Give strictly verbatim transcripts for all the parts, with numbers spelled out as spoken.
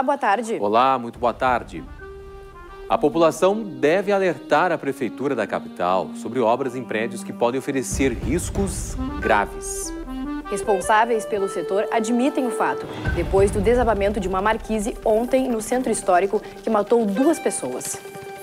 boa tarde. Olá, muito boa tarde. A população deve alertar a Prefeitura da capital sobre obras em prédios que podem oferecer riscos graves. Responsáveis pelo setor admitem o fato, depois do desabamento de uma marquise ontem no centro histórico que matou duas pessoas.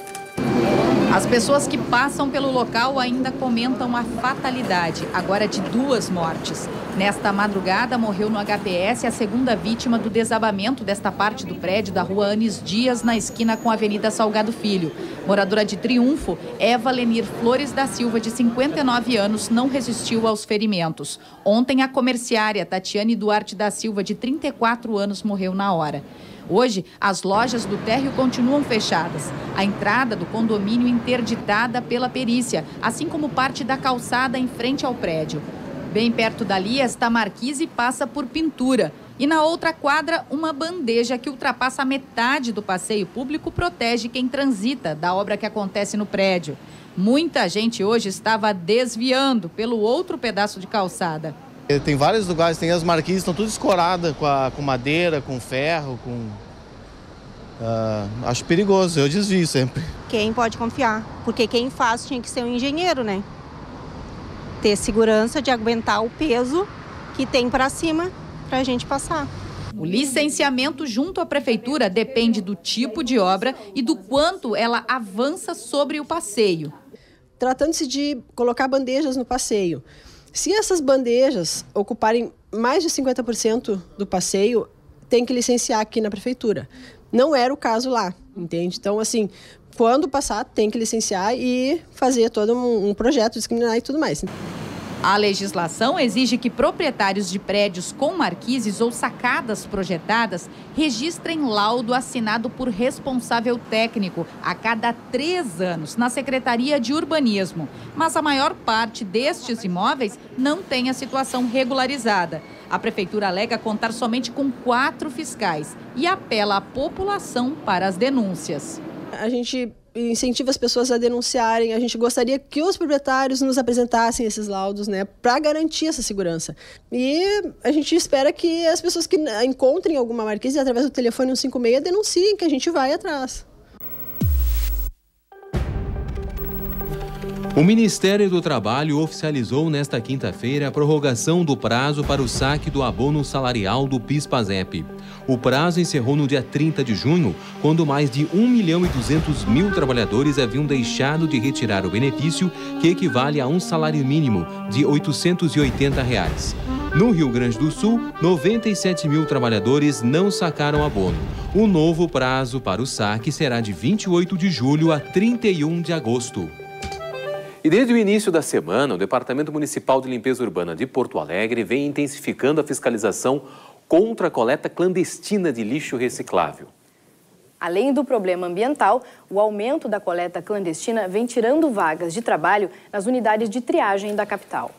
As pessoas que passam pelo local ainda comentam a fatalidade, agora de duas mortes. Nesta madrugada, morreu no H P S a segunda vítima do desabamento desta parte do prédio da rua Anis Dias, na esquina com a Avenida Salgado Filho. Moradora de Triunfo, Eva Lenir Flores da Silva, de cinquenta e nove anos, não resistiu aos ferimentos. Ontem, a comerciária Tatiane Duarte da Silva, de trinta e quatro anos, morreu na hora. Hoje, as lojas do térreo continuam fechadas. A entrada do condomínio interditada pela perícia, assim como parte da calçada em frente ao prédio. Bem perto dali, esta marquise passa por pintura. E na outra quadra, uma bandeja que ultrapassa a metade do passeio público protege quem transita da obra que acontece no prédio. Muita gente hoje estava desviando pelo outro pedaço de calçada. Tem vários lugares, tem as marquises, estão tudo escoradas com, a, com madeira, com ferro, com... Uh, acho perigoso, eu desvio sempre. Quem pode confiar? Porque quem faz tinha que ser um engenheiro, né? Ter segurança de aguentar o peso que tem para cima para a gente passar. O licenciamento junto à prefeitura depende do tipo de obra e do quanto ela avança sobre o passeio. Tratando-se de colocar bandejas no passeio, se essas bandejas ocuparem mais de cinquenta por cento do passeio, tem que licenciar aqui na prefeitura. Não era o caso lá, entende? Então, assim, quando passar, tem que licenciar e fazer todo um, um projeto discriminar e tudo mais. A legislação exige que proprietários de prédios com marquises ou sacadas projetadas registrem laudo assinado por responsável técnico a cada três anos na Secretaria de Urbanismo. Mas a maior parte destes imóveis não tem a situação regularizada. A prefeitura alega contar somente com quatro fiscais e apela à população para as denúncias. A gente incentiva as pessoas a denunciarem, a gente gostaria que os proprietários nos apresentassem esses laudos, né, para garantir essa segurança. E a gente espera que as pessoas que encontrem alguma marquise através do telefone cento e cinquenta e seis denunciem, que a gente vai atrás. O Ministério do Trabalho oficializou nesta quinta-feira a prorrogação do prazo para o saque do abono salarial do PIS/PASEP. O prazo encerrou no dia trinta de junho, quando mais de um milhão e duzentos mil trabalhadores haviam deixado de retirar o benefício, que equivale a um salário mínimo de oitocentos e oitenta reais. No Rio Grande do Sul, noventa e sete mil trabalhadores não sacaram abono. O novo prazo para o saque será de vinte e oito de julho a trinta e um de agosto. E desde o início da semana, o Departamento Municipal de Limpeza Urbana de Porto Alegre vem intensificando a fiscalização contra a coleta clandestina de lixo reciclável. Além do problema ambiental, o aumento da coleta clandestina vem tirando vagas de trabalho nas unidades de triagem da capital.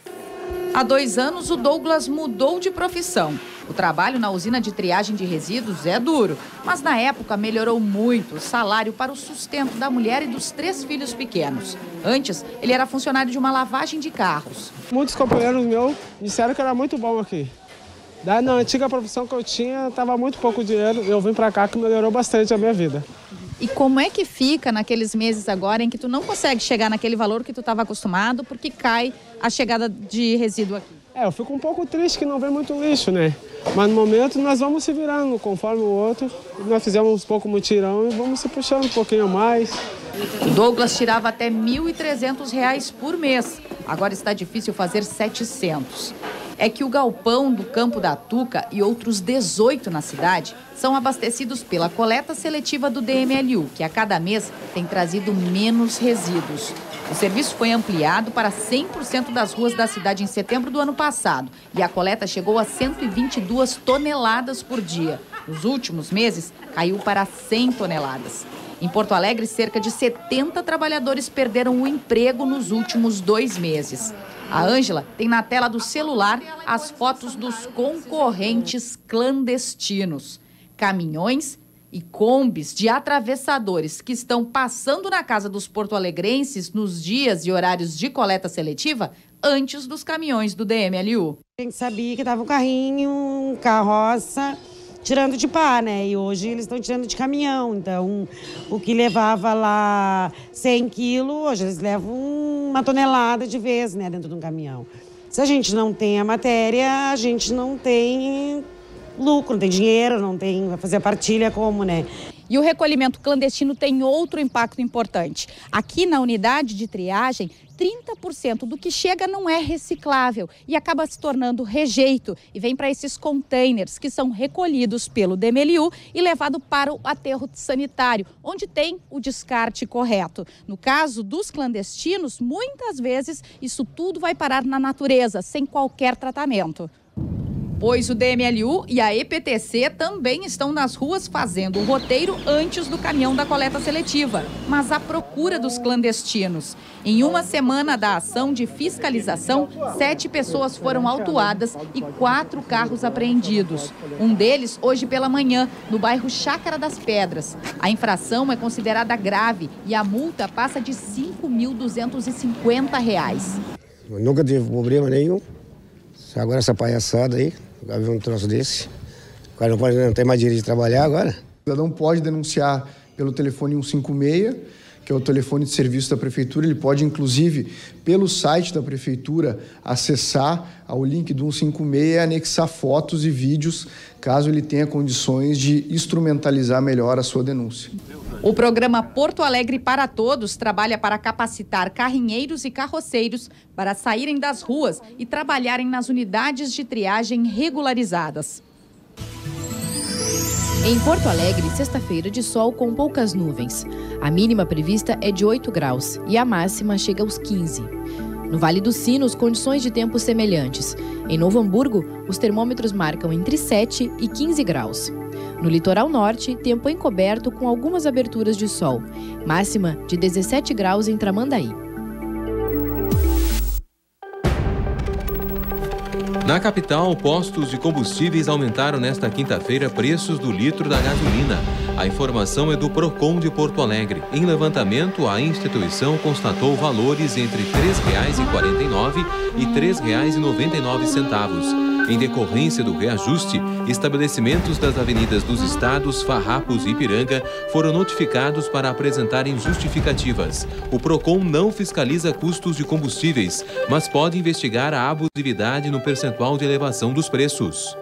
Há dois anos, o Douglas mudou de profissão. O trabalho na usina de triagem de resíduos é duro, mas na época melhorou muito o salário para o sustento da mulher e dos três filhos pequenos. Antes, ele era funcionário de uma lavagem de carros. Muitos companheiros meus disseram que era muito bom aqui. Daí, na antiga profissão que eu tinha, estava muito pouco dinheiro. Eu vim para cá, que melhorou bastante a minha vida. E como é que fica naqueles meses agora em que tu não consegue chegar naquele valor que tu estava acostumado porque cai a chegada de resíduo aqui? É, eu fico um pouco triste que não vem muito lixo, né? Mas no momento nós vamos se virando conforme o outro. Nós fizemos um pouco mutirão e vamos se puxando um pouquinho mais. O Douglas tirava até mil e trezentos reais por mês. Agora está difícil fazer setecentos. É que o galpão do Campo da Tuca e outros dezoito na cidade são abastecidos pela coleta seletiva do D M L U, que a cada mês tem trazido menos resíduos. O serviço foi ampliado para cem por cento das ruas da cidade em setembro do ano passado e a coleta chegou a cento e vinte e duas toneladas por dia. Nos últimos meses, caiu para cem toneladas. Em Porto Alegre, cerca de setenta trabalhadores perderam o emprego nos últimos dois meses. A Ângela tem na tela do celular as fotos dos concorrentes clandestinos. Caminhões e combis de atravessadores que estão passando na casa dos porto-alegrenses nos dias e horários de coleta seletiva antes dos caminhões do D M L U. A gente sabia que estava um carrinho, um carroça, tirando de pá, né? E hoje eles estão tirando de caminhão. Então, o que levava lá cem quilos, hoje eles levam uma tonelada de vez, né, dentro de um caminhão. Se a gente não tem a matéria, a gente não tem lucro, não tem dinheiro, não tem, vai fazer a partilha como, né? E o recolhimento clandestino tem outro impacto importante. Aqui na unidade de triagem, trinta por cento do que chega não é reciclável e acaba se tornando rejeito e vem para esses containers que são recolhidos pelo D M L U e levado para o aterro sanitário, onde tem o descarte correto. No caso dos clandestinos, muitas vezes isso tudo vai parar na natureza, sem qualquer tratamento. Pois o D M L U e a E P T C também estão nas ruas fazendo o roteiro antes do caminhão da coleta seletiva, mas à procura dos clandestinos. Em uma semana da ação de fiscalização, sete pessoas foram autuadas e quatro carros apreendidos. Um deles hoje pela manhã, no bairro Chácara das Pedras. A infração é considerada grave e a multa passa de cinco mil duzentos e cinquenta reais. Eu nunca tive problema nenhum. Agora essa palhaçada aí. Agora vem um troço desse. O cara não, pode, não tem mais direito de trabalhar agora. O cidadão pode denunciar pelo telefone cento e cinquenta e seis, que é o telefone de serviço da Prefeitura. Ele pode, inclusive, pelo site da Prefeitura, acessar ao link do cento e cinquenta e seis e anexar fotos e vídeos, caso ele tenha condições de instrumentalizar melhor a sua denúncia. O programa Porto Alegre para Todos trabalha para capacitar carrinheiros e carroceiros para saírem das ruas e trabalharem nas unidades de triagem regularizadas. Em Porto Alegre, sexta-feira de sol com poucas nuvens. A mínima prevista é de oito graus e a máxima chega aos quinze. No Vale dos Sinos, condições de tempo semelhantes. Em Novo Hamburgo, os termômetros marcam entre sete e quinze graus. No litoral norte, tempo encoberto com algumas aberturas de sol. Máxima de dezessete graus em Tramandaí. Na capital, postos de combustíveis aumentaram nesta quinta-feira preços do litro da gasolina. A informação é do Procon de Porto Alegre. Em levantamento, a instituição constatou valores entre três reais e quarenta e nove centavos e três reais e noventa e nove centavos. Em decorrência do reajuste, estabelecimentos das avenidas dos estados, Farrapos e Ipiranga foram notificados para apresentarem justificativas. O Procon não fiscaliza custos de combustíveis, mas pode investigar a abusividade no percentual de elevação dos preços.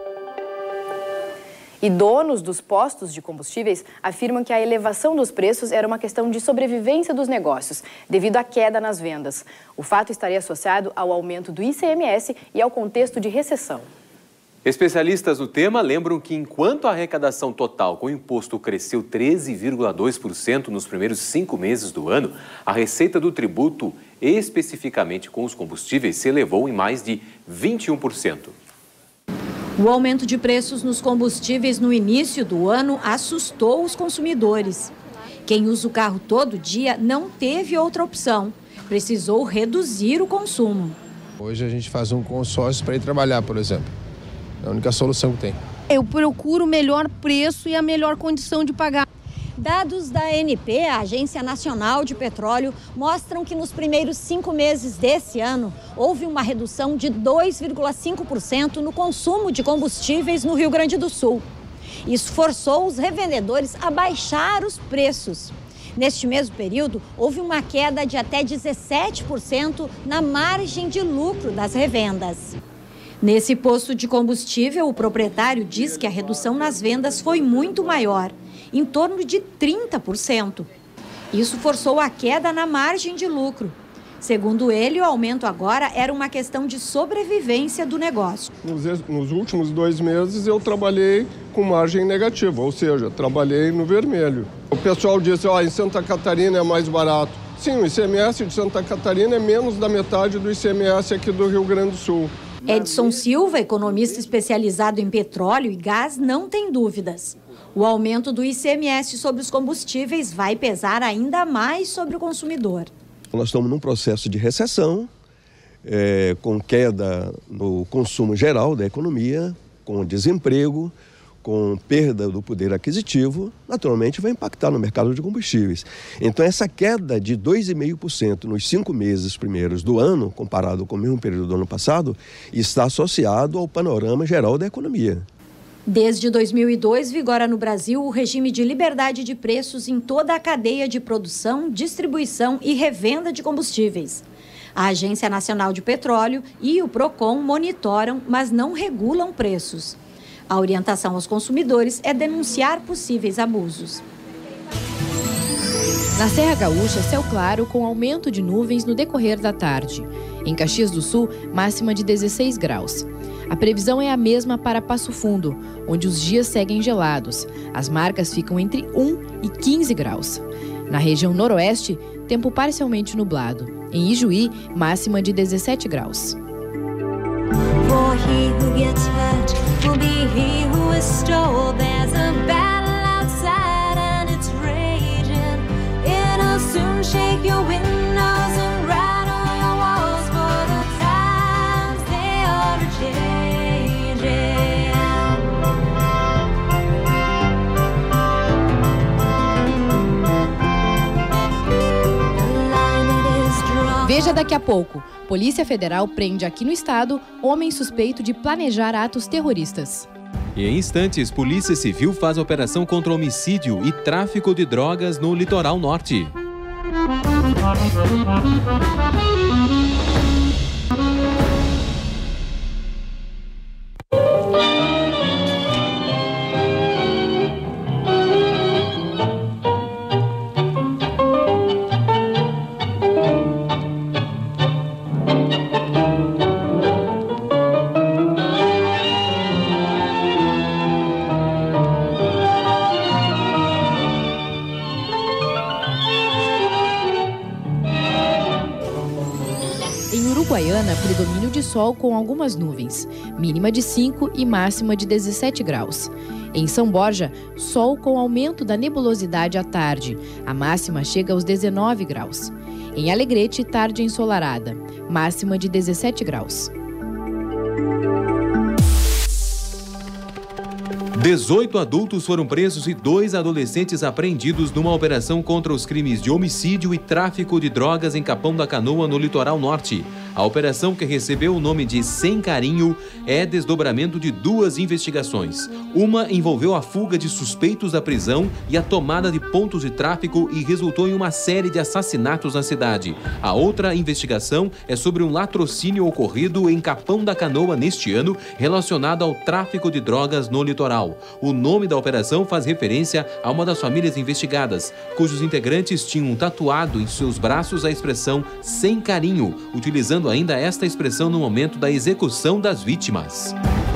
E donos dos postos de combustíveis afirmam que a elevação dos preços era uma questão de sobrevivência dos negócios, devido à queda nas vendas. O fato estaria associado ao aumento do I C M S e ao contexto de recessão. Especialistas no tema lembram que enquanto a arrecadação total com o imposto cresceu treze vírgula dois por cento nos primeiros cinco meses do ano, a receita do tributo, especificamente com os combustíveis, se elevou em mais de vinte e um por cento. O aumento de preços nos combustíveis no início do ano assustou os consumidores. Quem usa o carro todo dia não teve outra opção. Precisou reduzir o consumo. Hoje a gente faz um consórcio para ir trabalhar, por exemplo. É a única solução que tem. Eu procuro o melhor preço e a melhor condição de pagar. Dados da A N P, a Agência Nacional de Petróleo, mostram que nos primeiros cinco meses desse ano houve uma redução de dois vírgula cinco por cento no consumo de combustíveis no Rio Grande do Sul. Isso forçou os revendedores a baixar os preços. Neste mesmo período, houve uma queda de até dezessete por cento na margem de lucro das revendas. Nesse posto de combustível, o proprietário diz que a redução nas vendas foi muito maior, em torno de trinta por cento. Isso forçou a queda na margem de lucro. Segundo ele, o aumento agora era uma questão de sobrevivência do negócio. Nos, nos últimos dois meses eu trabalhei com margem negativa, ou seja, trabalhei no vermelho. O pessoal disse, ó, em Santa Catarina é mais barato. Sim, o I C M S de Santa Catarina é menos da metade do I C M S aqui do Rio Grande do Sul. Edson Silva, economista especializado em petróleo e gás, não tem dúvidas. O aumento do I C M S sobre os combustíveis vai pesar ainda mais sobre o consumidor. Nós estamos num processo de recessão, é, com queda no consumo geral da economia, com desemprego, com perda do poder aquisitivo, naturalmente vai impactar no mercado de combustíveis. Então essa queda de dois vírgula cinco por cento nos cinco meses primeiros do ano, comparado com o mesmo período do ano passado, está associado ao panorama geral da economia. Desde dois mil e dois, vigora no Brasil o regime de liberdade de preços em toda a cadeia de produção, distribuição e revenda de combustíveis. A Agência Nacional de Petróleo e o Procon monitoram, mas não regulam preços. A orientação aos consumidores é denunciar possíveis abusos. Na Serra Gaúcha, céu claro com aumento de nuvens no decorrer da tarde. Em Caxias do Sul, máxima de dezesseis graus. A previsão é a mesma para Passo Fundo, onde os dias seguem gelados. As marcas ficam entre um e quinze graus. Na região noroeste, tempo parcialmente nublado. Em Ijuí, máxima de dezessete graus. Veja daqui a pouco. Polícia Federal prende aqui no estado homem suspeito de planejar atos terroristas. E em instantes, Polícia Civil faz operação contra homicídio e tráfico de drogas no litoral norte. Uruguaiana, predomínio de sol com algumas nuvens, mínima de cinco e máxima de dezessete graus. Em São Borja, sol com aumento da nebulosidade à tarde, a máxima chega aos dezenove graus. Em Alegrete, tarde ensolarada, máxima de dezessete graus. dezoito adultos foram presos e dois adolescentes apreendidos numa operação contra os crimes de homicídio e tráfico de drogas em Capão da Canoa, no litoral norte. A operação, que recebeu o nome de Sem Carinho, é desdobramento de duas investigações. Uma envolveu a fuga de suspeitos da prisão e a tomada de pontos de tráfico e resultou em uma série de assassinatos na cidade. A outra investigação é sobre um latrocínio ocorrido em Capão da Canoa neste ano, relacionado ao tráfico de drogas no litoral. O nome da operação faz referência a uma das famílias investigadas, cujos integrantes tinham tatuado em seus braços a expressão Sem Carinho, utilizando ainda esta expressão no momento da execução das vítimas.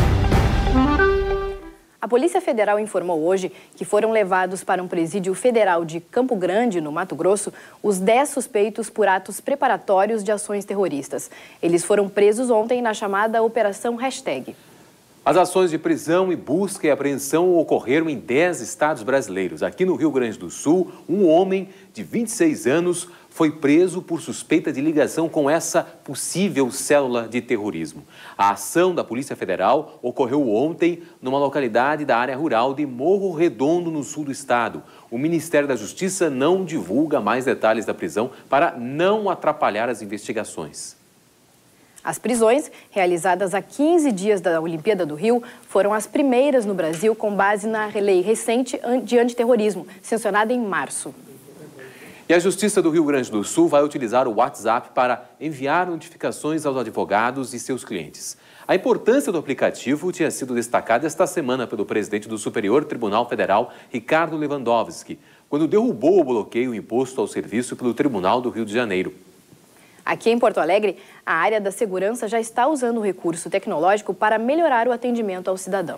A Polícia Federal informou hoje que foram levados para um presídio federal de Campo Grande, no Mato Grosso, os dez suspeitos por atos preparatórios de ações terroristas. Eles foram presos ontem na chamada Operação Hashtag. As ações de prisão e busca e apreensão ocorreram em dez estados brasileiros. Aqui no Rio Grande do Sul, um homem de vinte e seis anos foi preso por suspeita de ligação com essa possível célula de terrorismo. A ação da Polícia Federal ocorreu ontem numa localidade da área rural de Morro Redondo, no sul do estado. O Ministério da Justiça não divulga mais detalhes da prisão para não atrapalhar as investigações. As prisões, realizadas há quinze dias da Olimpíada do Rio, foram as primeiras no Brasil com base na lei recente de antiterrorismo, sancionada em março. E a Justiça do Rio Grande do Sul vai utilizar o WhatsApp para enviar notificações aos advogados e seus clientes. A importância do aplicativo tinha sido destacada esta semana pelo presidente do Superior Tribunal Federal, Ricardo Lewandowski, quando derrubou o bloqueio imposto ao serviço pelo Tribunal do Rio de Janeiro. Aqui em Porto Alegre, a área da segurança já está usando o recurso tecnológico para melhorar o atendimento ao cidadão.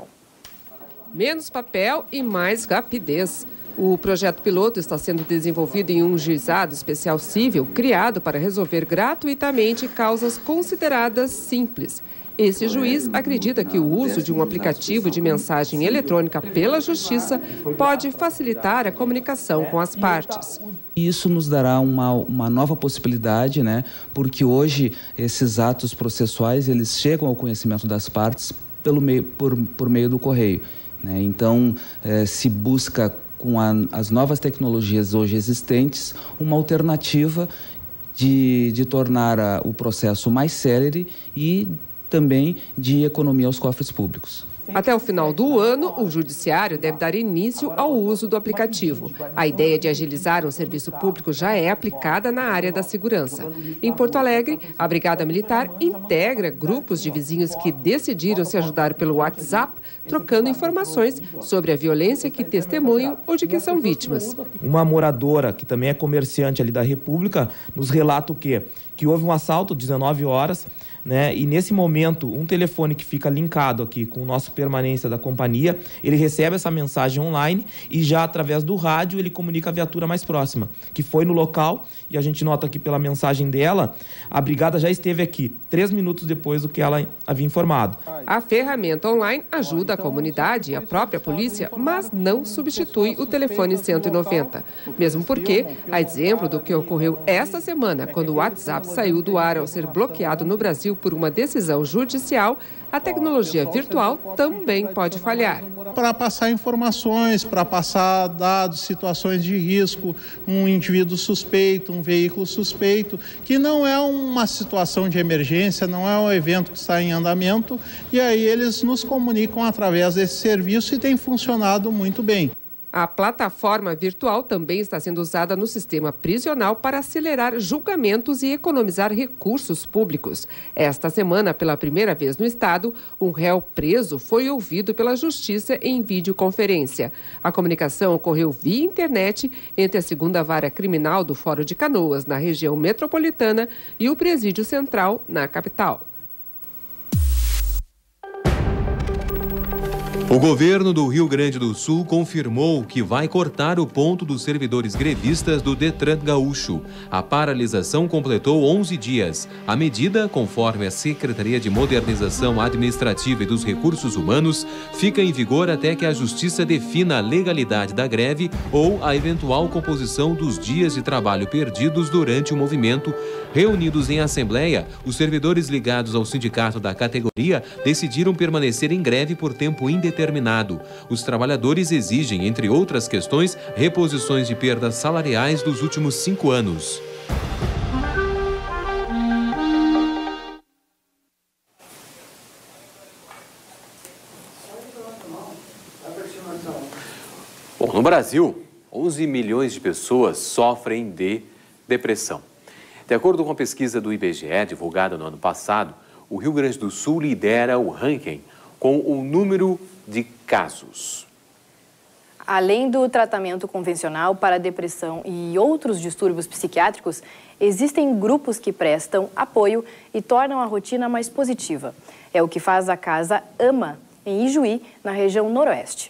Menos papel e mais rapidez. O projeto piloto está sendo desenvolvido em um juizado especial civil criado para resolver gratuitamente causas consideradas simples. Esse juiz acredita que o uso de um aplicativo de mensagem eletrônica pela Justiça pode facilitar a comunicação com as partes. Isso nos dará uma, uma nova possibilidade, né? Porque hoje esses atos processuais eles chegam ao conhecimento das partes pelo meio, por, por meio do correio, né? Então, eh, se busca com a, as novas tecnologias hoje existentes uma alternativa de, de tornar a, o processo mais célere e também de economia aos cofres públicos. Até o final do ano, o Judiciário deve dar início ao uso do aplicativo. A ideia de agilizar um serviço público já é aplicada na área da segurança. Em Porto Alegre, a Brigada Militar integra grupos de vizinhos que decidiram se ajudar pelo WhatsApp, trocando informações sobre a violência que testemunham ou de que são vítimas. Uma moradora, que também é comerciante ali da República, nos relata o quê? Que houve um assalto às dezenove horas, né? E nesse momento, um telefone que fica linkado aqui com o nosso permanência da companhia, ele recebe essa mensagem online e já através do rádio ele comunica a viatura mais próxima, que foi no local, e a gente nota aqui pela mensagem dela, a brigada já esteve aqui, três minutos depois do que ela havia informado. A ferramenta online ajuda a comunidade e a própria polícia, mas não substitui o telefone cento e noventa. Mesmo porque, a exemplo do que ocorreu esta semana, quando o WhatsApp saiu do ar ao ser bloqueado no Brasil por uma decisão judicial, a tecnologia virtual também pode falhar. Para passar informações, para passar dados, situações de risco, um indivíduo suspeito, um veículo suspeito, que não é uma situação de emergência, não é um evento que está em andamento, e aí eles nos comunicam através desse serviço e tem funcionado muito bem. A plataforma virtual também está sendo usada no sistema prisional para acelerar julgamentos e economizar recursos públicos. Esta semana, pela primeira vez no estado, um réu preso foi ouvido pela Justiça em videoconferência. A comunicação ocorreu via internet entre a segunda Vara Criminal do Fórum de Canoas, na região metropolitana, e o Presídio Central, na capital. O governo do Rio Grande do Sul confirmou que vai cortar o ponto dos servidores grevistas do Detran Gaúcho. A paralisação completou onze dias. A medida, conforme a Secretaria de Modernização Administrativa e dos Recursos Humanos, fica em vigor até que a Justiça defina a legalidade da greve ou a eventual composição dos dias de trabalho perdidos durante o movimento. Reunidos em assembleia, os servidores ligados ao sindicato da categoria decidiram permanecer em greve por tempo indeterminado. Os trabalhadores exigem, entre outras questões, reposições de perdas salariais dos últimos cinco anos. Bom, no Brasil, onze milhões de pessoas sofrem de depressão. De acordo com a pesquisa do I B G E, divulgada no ano passado, o Rio Grande do Sul lidera o ranking com o número de casos. Além do tratamento convencional para depressão e outros distúrbios psiquiátricos, existem grupos que prestam apoio e tornam a rotina mais positiva. É o que faz a Casa AMA, em Ijuí, na região noroeste.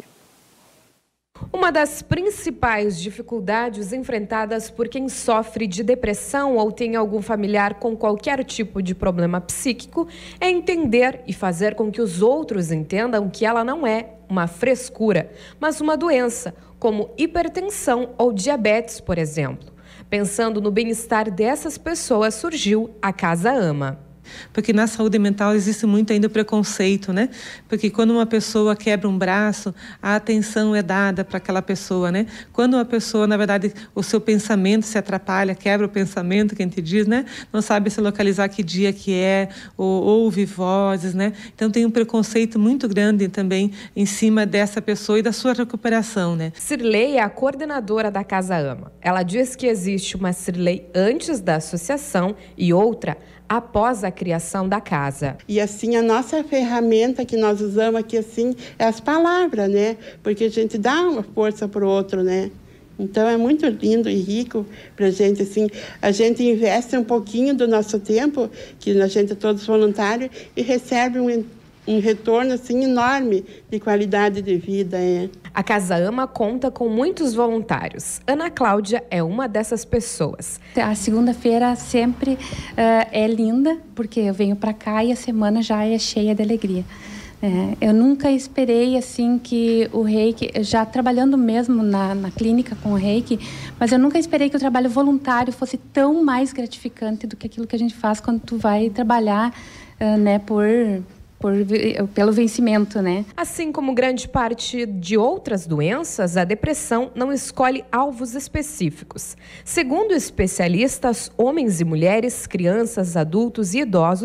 Uma das principais dificuldades enfrentadas por quem sofre de depressão ou tem algum familiar com qualquer tipo de problema psíquico é entender e fazer com que os outros entendam que ela não é uma frescura, mas uma doença, como hipertensão ou diabetes, por exemplo. Pensando no bem-estar dessas pessoas, surgiu a Casa AMA. Porque na saúde mental existe muito ainda preconceito, né? Porque quando uma pessoa quebra um braço, a atenção é dada para aquela pessoa, né? Quando uma pessoa, na verdade, o seu pensamento se atrapalha, quebra o pensamento, que a gente diz, né? Não sabe se localizar que dia que é, ou ouve vozes, né? Então tem um preconceito muito grande também em cima dessa pessoa e da sua recuperação, né? Cirlei é a coordenadora da Casa AMA. Ela diz que existe uma Cirlei antes da associação e outra após a criação da casa. E assim, a nossa ferramenta que nós usamos aqui, assim, é as palavras, né? Porque a gente dá uma força para o outro, né? Então, é muito lindo e rico para a gente, assim. A gente investe um pouquinho do nosso tempo, que a gente é todos voluntários, e recebe um, um retorno, assim, enorme de qualidade de vida, é. A Casa AMA conta com muitos voluntários. Ana Cláudia é uma dessas pessoas. A segunda-feira sempre uh, é linda, porque eu venho para cá e a semana já é cheia de alegria. É, eu nunca esperei assim que o reiki, já trabalhando mesmo na, na clínica com o reiki, mas eu nunca esperei que o trabalho voluntário fosse tão mais gratificante do que aquilo que a gente faz quando tu vai trabalhar, uh, né, por... Por, pelo vencimento, né? Assim como grande parte de outras doenças, a depressão não escolhe alvos específicos. Segundo especialistas, homens e mulheres, crianças, adultos e idosos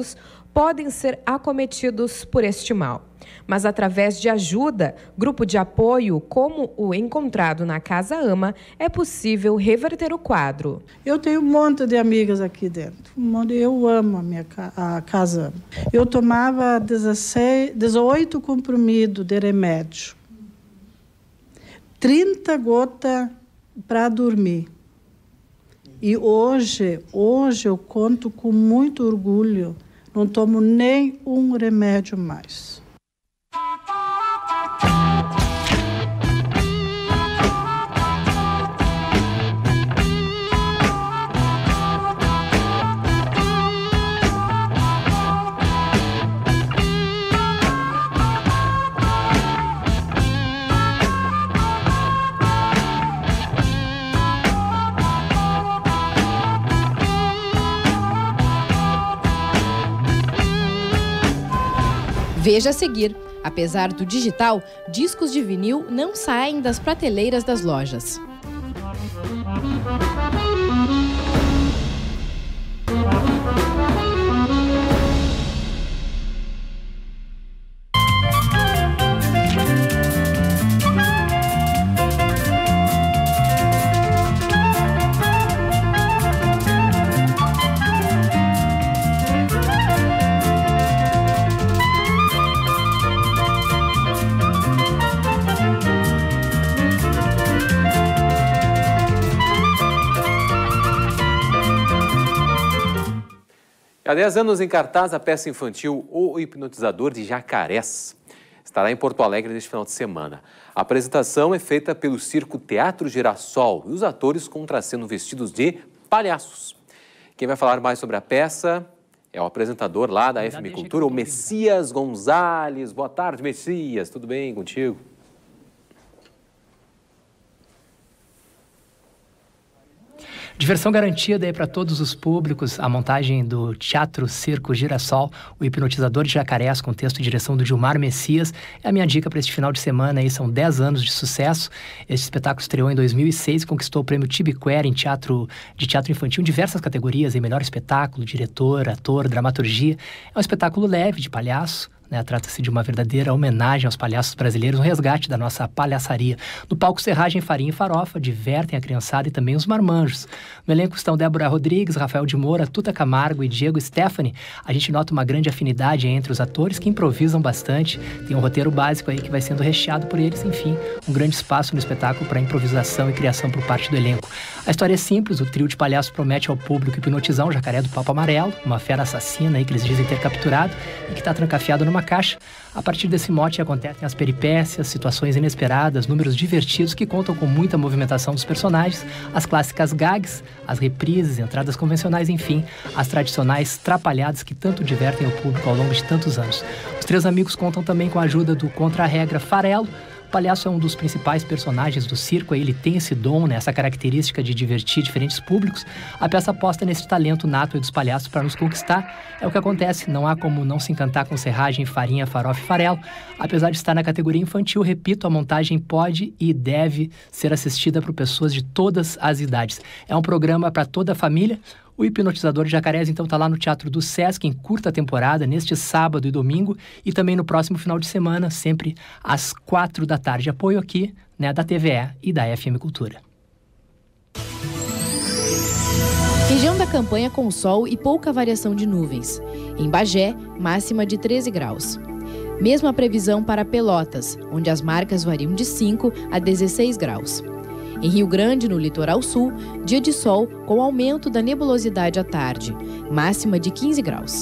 podem ser acometidos por este mal. Mas através de ajuda, grupo de apoio como o encontrado na Casa Ama, é possível reverter o quadro. Eu tenho um monte de amigas aqui dentro. Eu amo a minha a Casa Ama. Eu tomava dezesseis, dezoito comprimidos de remédio, trinta gotas para dormir. E hoje, hoje eu conto com muito orgulho, não tomo nem um remédio mais. Veja a seguir. Apesar do digital, discos de vinil não saem das prateleiras das lojas. Há dez anos em cartaz a peça infantil O Hipnotizador de Jacarés. Estará em Porto Alegre neste final de semana. A apresentação é feita pelo Circo Teatro Girassol e os atores contracenam vestidos de palhaços. Quem vai falar mais sobre a peça é o apresentador lá da F M Cultura, o Messias Gonzalez. Boa tarde, Messias. Tudo bem contigo? Diversão garantida aí para todos os públicos, a montagem do Teatro Circo Girassol, o Hipnotizador de Jacarés, com texto e direção do Gilmar Messias, é a minha dica para este final de semana. Aí são dez anos de sucesso. Este espetáculo estreou em dois mil e seis e conquistou o prêmio Tibiquera em teatro, de teatro infantil em diversas categorias, em melhor espetáculo, diretor, ator, dramaturgia. É um espetáculo leve, de palhaço. Né, trata-se de uma verdadeira homenagem aos palhaços brasileiros, um resgate da nossa palhaçaria. No palco, serragem, farinha e farofa divertem a criançada e também os marmanjos. No elenco estão Débora Rodrigues, Rafael de Moura, Tuta Camargo e Diego Stephanie. A gente nota uma grande afinidade entre os atores que improvisam bastante. Tem um roteiro básico aí que vai sendo recheado por eles. Enfim, um grande espaço no espetáculo para improvisação e criação por parte do elenco. A história é simples, o trio de palhaços promete ao público hipnotizar um jacaré do Papo Amarelo, uma fera assassina aí que eles dizem ter capturado e que está trancafiado numa caixa. A partir desse mote acontecem as peripécias, situações inesperadas, números divertidos que contam com muita movimentação dos personagens, as clássicas gags, as reprises, entradas convencionais, enfim, as tradicionais trapalhadas que tanto divertem o público ao longo de tantos anos. Os três amigos contam também com a ajuda do contra-regra Farelo. O palhaço é um dos principais personagens do circo, ele tem esse dom, né, essa característica de divertir diferentes públicos. A peça aposta nesse talento nato dos palhaços para nos conquistar. É o que acontece, não há como não se encantar com serragem, farinha, farofa e farelo. Apesar de estar na categoria infantil, repito, a montagem pode e deve ser assistida por pessoas de todas as idades. É um programa para toda a família. O Hipnotizador de Jacarés, então, está lá no Teatro do Sesc, em curta temporada, neste sábado e domingo, e também no próximo final de semana, sempre às quatro da tarde. Apoio aqui, né, da T V E e da F M Cultura. Região da campanha com sol e pouca variação de nuvens. Em Bagé, máxima de treze graus. Mesma previsão para Pelotas, onde as marcas variam de cinco a dezesseis graus. Em Rio Grande, no litoral sul, dia de sol com aumento da nebulosidade à tarde, máxima de quinze graus.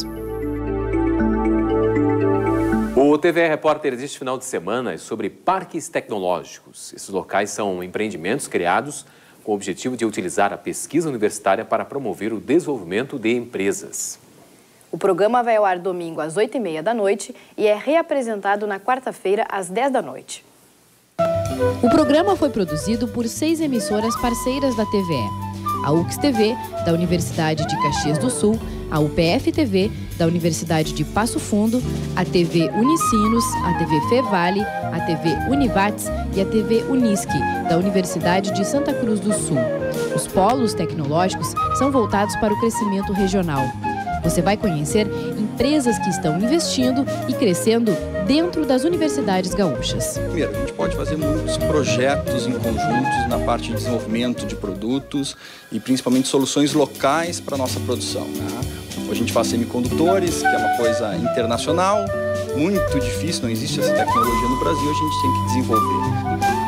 O T V E Repórter deste final de semana é sobre parques tecnológicos. Esses locais são empreendimentos criados com o objetivo de utilizar a pesquisa universitária para promover o desenvolvimento de empresas. O programa vai ao ar domingo às oito e meia da noite e é reapresentado na quarta-feira às dez da noite. O programa foi produzido por seis emissoras parceiras da T V E. A U X T V, da Universidade de Caxias do Sul, a U P F T V, da Universidade de Passo Fundo, a T V Unicinos, a T V Fevale, a T V Univates e a T V Unisque, da Universidade de Santa Cruz do Sul. Os polos tecnológicos são voltados para o crescimento regional. Você vai conhecer em empresas que estão investindo e crescendo dentro das universidades gaúchas. Primeiro, a gente pode fazer muitos projetos em conjuntos na parte de desenvolvimento de produtos e principalmente soluções locais para a nossa produção, né? A gente faz semicondutores, que é uma coisa internacional, muito difícil, não existe essa tecnologia no Brasil, a gente tem que desenvolver.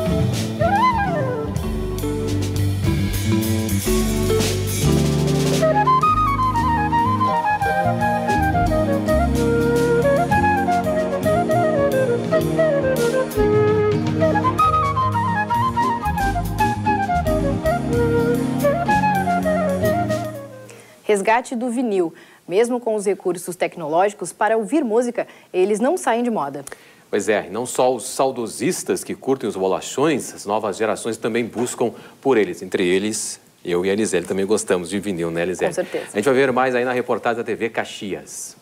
Resgate do vinil. Mesmo com os recursos tecnológicos para ouvir música, eles não saem de moda. Pois é, não só os saudosistas que curtem os bolachões, as novas gerações também buscam por eles. Entre eles, eu e a Elisele também gostamos de vinil, né, Elisele? Com certeza. A gente vai ver mais aí na reportagem da T V Caxias.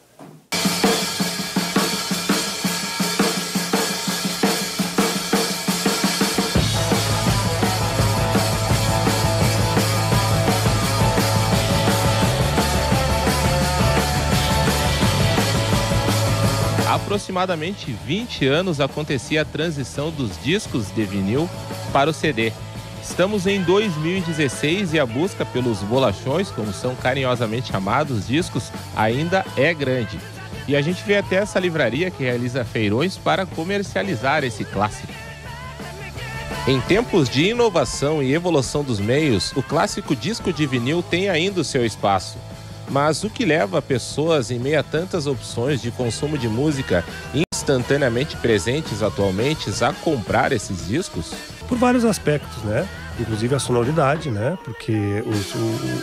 Há aproximadamente vinte anos acontecia a transição dos discos de vinil para o C D. Estamos em dois mil e dezesseis e a busca pelos bolachões, como são carinhosamente chamados discos, ainda é grande. E a gente vê até essa livraria que realiza feirões para comercializar esse clássico. Em tempos de inovação e evolução dos meios, o clássico disco de vinil tem ainda o seu espaço. Mas o que leva pessoas, em meio a tantas opções de consumo de música instantaneamente presentes atualmente, a comprar esses discos? Por vários aspectos, né? Inclusive a sonoridade, né? Porque os, o,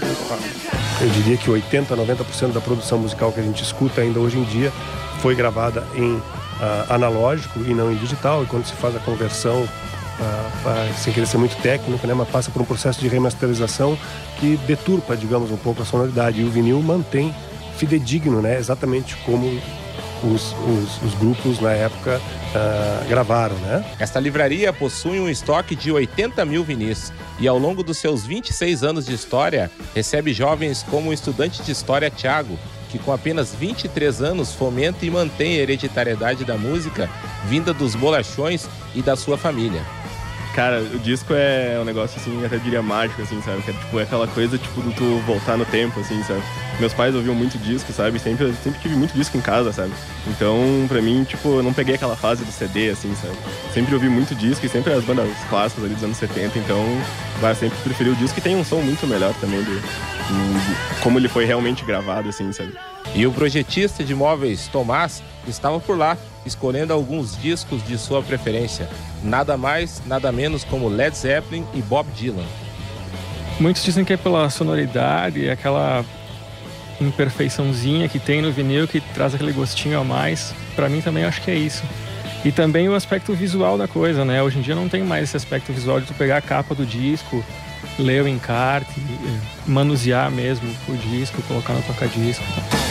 o, eu diria que oitenta, noventa por cento da produção musical que a gente escuta ainda hoje em dia foi gravada em uh, analógico e não em digital. E quando se faz a conversão, Uh, pra, sem querer ser muito técnico, né, mas passa por um processo de remasterização que deturpa, digamos, um pouco a sonoridade. E o vinil mantém fidedigno, né, exatamente como os, os, os grupos na época uh, gravaram, né? Esta livraria possui um estoque de oitenta mil vinis e ao longo dos seus vinte e seis anos de história recebe jovens como o estudante de história Thiago, que com apenas vinte e três anos fomenta e mantém a hereditariedade da música vinda dos bolachões e da sua família. Cara, o disco é um negócio, assim, até diria mágico, assim, sabe? Que é, tipo, é aquela coisa, tipo, do tu voltar no tempo, assim, sabe? Meus pais ouviam muito disco, sabe? Sempre, sempre tive muito disco em casa, sabe? Então, pra mim, tipo, eu não peguei aquela fase do C D, assim, sabe? Sempre ouvi muito disco e sempre as bandas clássicas ali dos anos setenta, então, vai, sempre preferi o disco e tem um som muito melhor também do, do como ele foi realmente gravado, assim, sabe? E o projetista de móveis Tomás estava por lá, escolhendo alguns discos de sua preferência. Nada mais, nada menos como Led Zeppelin e Bob Dylan. Muitos dizem que é pela sonoridade, aquela imperfeiçãozinha que tem no vinil que traz aquele gostinho a mais. Pra mim também acho que é isso. E também o aspecto visual da coisa, né? Hoje em dia não tem mais esse aspecto visual de tu pegar a capa do disco, ler o encarte, manusear mesmo o disco, colocar no toca-disco.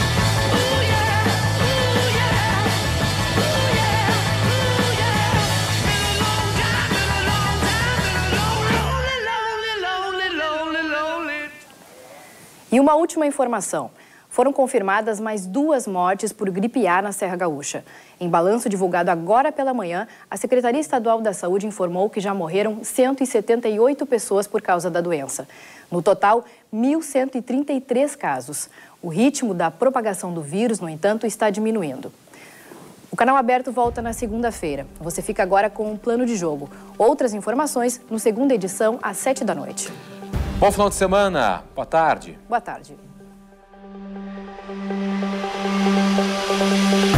E uma última informação. Foram confirmadas mais duas mortes por gripe A na Serra Gaúcha. Em balanço divulgado agora pela manhã, a Secretaria Estadual da Saúde informou que já morreram cento e setenta e oito pessoas por causa da doença. No total, mil cento e trinta e três casos. O ritmo da propagação do vírus, no entanto, está diminuindo. O Canal Aberto volta na segunda-feira. Você fica agora com um plano de jogo. Outras informações no segunda edição, às sete da noite. Bom final de semana. Boa tarde. Boa tarde.